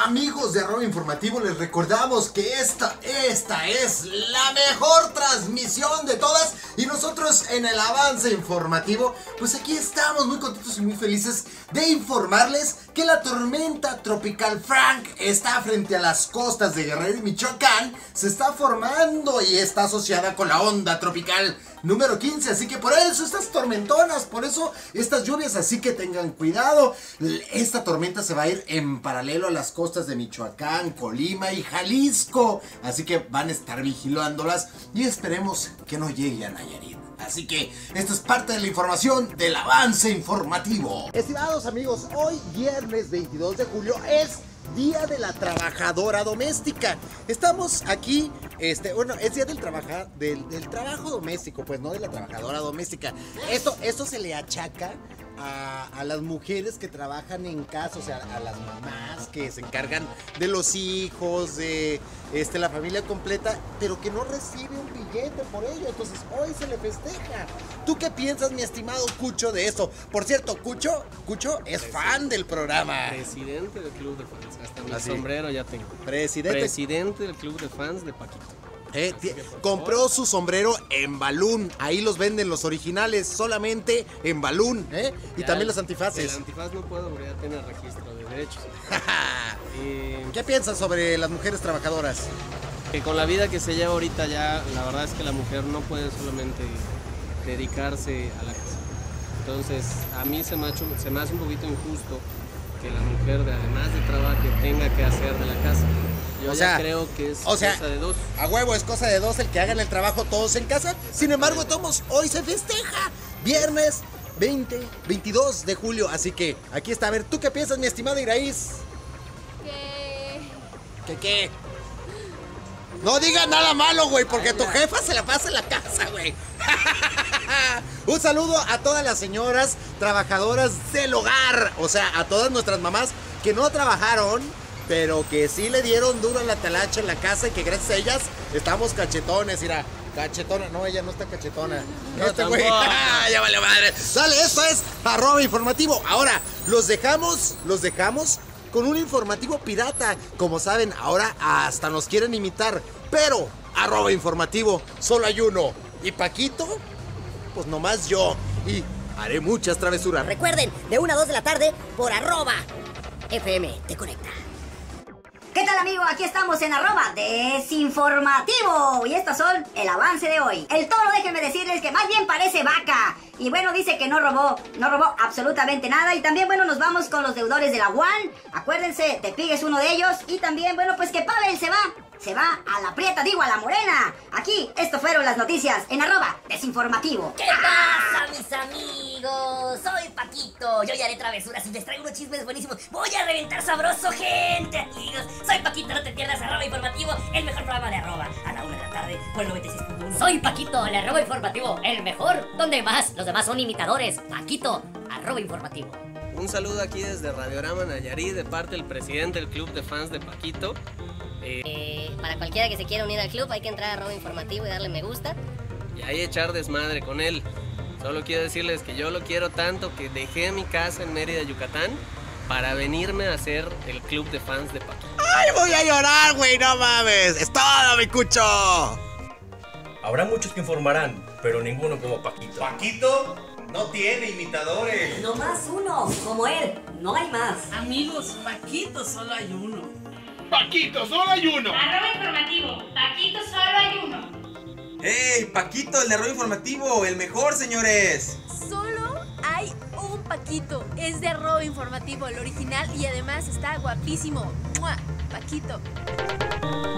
Amigos de Arroba Informativo, les recordamos que esta es la mejor transmisión de todas. Y nosotros en el avance informativo, pues aquí estamos muy contentos y muy felices de informarles que la tormenta tropical Frank está frente a las costas de Guerrero y Michoacán. Se está formando y está asociada con la onda tropical número 15, así que por eso estas tormentonas, por eso estas lluvias, así que tengan cuidado. Esta tormenta se va a ir en paralelo a las costas de Michoacán, Colima y Jalisco, así que van a estar vigilándolas y esperemos que no llegue a Nayarit. Así que esto es parte de la información del avance informativo. Estimados amigos, hoy viernes 22 de julio es Día de la Trabajadora Doméstica. Estamos aquí, bueno, es Día del trabajo doméstico, pues no de la trabajadora doméstica. Esto se le achaca a las mujeres que trabajan en casa, o sea, a las mamás que se encargan de los hijos, de la familia completa, pero que no recibe un billete por ello. Entonces hoy se le festeja. ¿Tú qué piensas, mi estimado Cucho, de eso? Por cierto, Cucho es fan del programa. Presidente del club de fans. Hasta mi sombrero ya tengo. Presidente del club de fans de Paquito. Compró su sombrero en Balún. Ahí los venden los originales solamente en Balún, y también los antifaces. El antifaz no puedo porque ya tiene registro de derechos. ¿Qué piensas sobre las mujeres trabajadoras? Que con la vida que se lleva ahorita ya, la verdad es que la mujer no puede solamente dedicarse a la casa. Entonces, a mí se me hace un poquito injusto que la mujer, además de trabajo, tenga que hacer de la casa. Yo creo que es cosa de dos. A huevo, es cosa de dos el que hagan el trabajo todos en casa. Sin embargo, hoy se festeja. Viernes 22 de julio. Así que aquí está. A ver, ¿tú qué piensas, mi estimada Iraíz? ¿Qué? No digas nada malo, güey, porque tu jefa se la pasa en la casa, güey. Un saludo a todas las señoras trabajadoras del hogar. O sea, a todas nuestras mamás que no trabajaron, pero que sí le dieron duro a la talacha en la casa y que gracias a ellas estamos cachetones. Mira, cachetona. No, ella no está cachetona. No, güey. Ya vale madre. Dale, esto es Arroba Informativo. Ahora, los dejamos con un informativo pirata. Como saben, ahora hasta nos quieren imitar. Pero, Arroba Informativo, solo hay uno. ¿Y Paquito? Pues nomás yo. Y haré muchas travesuras. Recuerden, de 1 a 2 de la tarde por Arroba FM te conecta. ¿Qué tal, amigo? Aquí estamos en Arroba Desinformativo. Y estos son el avance de hoy. El toro, déjenme decirles que más bien parece vaca. Y bueno, dice que no robó absolutamente nada. Y también, bueno, nos vamos con los deudores de la UAN. Acuérdense, Tepic es uno de ellos. Y también, bueno, pues que Pavel se va a la prieta, digo, a la morena. Aquí, esto fueron las noticias en Arroba Desinformativo. ¿Qué pasa, mis amigos? Soy Paquito. Yo ya haré travesuras y les traigo unos chismes buenísimos. Voy a reventar sabroso, gente, amigos. Soy Paquito, no te pierdas Arroba Informativo, el mejor programa de Arroba, a la 1 de la tarde por el 96.1. Soy Paquito, el Arroba Informativo, el mejor. ¿Dónde más? Los demás son imitadores. Paquito, Arroba Informativo. Un saludo aquí desde Radiorama Nayarit de parte del presidente del club de fans de Paquito. Para cualquiera que se quiera unir al club hay que entrar a Arroba Informativo y darle me gusta. Y ahí echar desmadre con él. Solo quiero decirles que yo lo quiero tanto que dejé mi casa en Mérida, Yucatán, para venirme a hacer el club de fans de Paquito. ¡Ay, voy a llorar, güey! ¡No mames! ¡Es todo, mi Cucho! Habrá muchos que informarán, pero ninguno como Paquito. Paquito no tiene imitadores. No más uno, como él, no hay más. Amigos, Paquito solo hay uno. ¡Paquito, solo hay uno! Arroba Informativo, Paquito solo hay uno. ¡Ey, Paquito, el de Arroba Informativo, el mejor, señores! Solo hay un Paquito, es de Arroba Informativo, el original, y además está guapísimo. ¡Mua! Paquito.